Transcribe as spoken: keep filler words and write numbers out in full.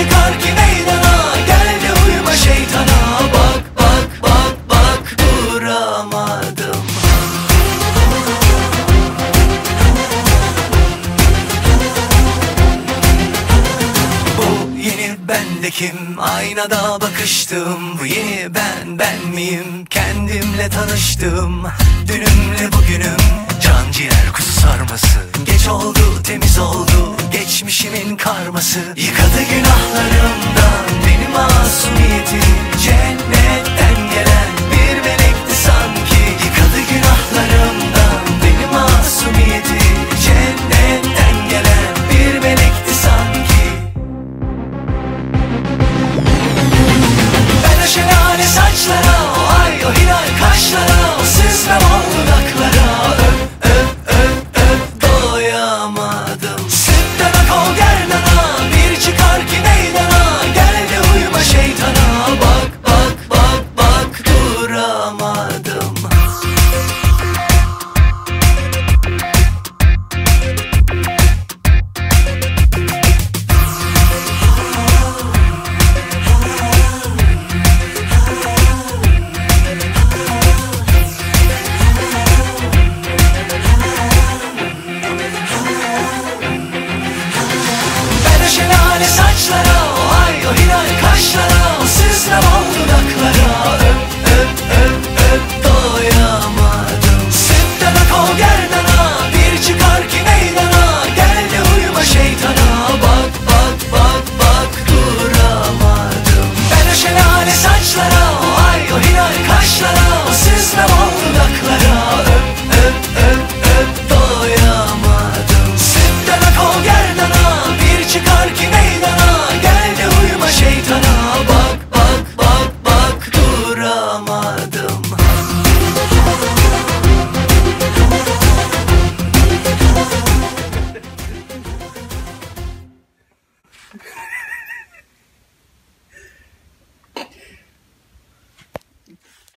çıkar ki meydana, gel de uyuma şeytana. Bak bak bak bak duramadım. Bu yeni bendekim, aynada bakıştım. Bu yeni ben, ben miyim? Kendimle tanıştım. Dünümle bugünüm, can ciğer kuzu sarması. Geç oldu, temiz oldu geçmişimin karması. Yıkadı günahlarımdan beni masumiyetim. Cennetten gelen bir melekti sanki. Yıkadı günahlarımdan beni masumiyetim. Cennetten gelen bir melekti sanki. Ben o şelale saçlara, o ay o hilal kaşlara,